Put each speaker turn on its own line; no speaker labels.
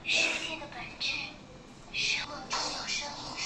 世界的本质是梦中有声音